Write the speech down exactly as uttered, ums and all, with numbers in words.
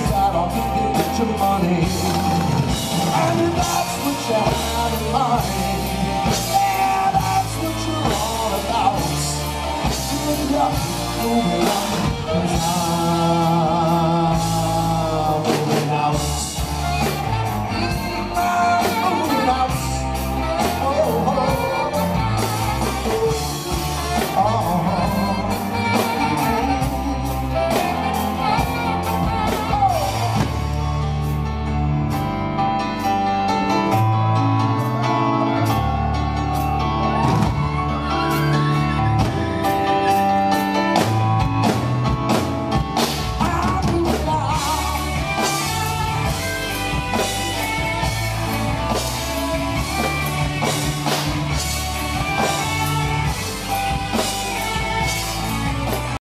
decide on to get your money. And that's what you have in mind. Yeah, that's what you're all about. End up moving on.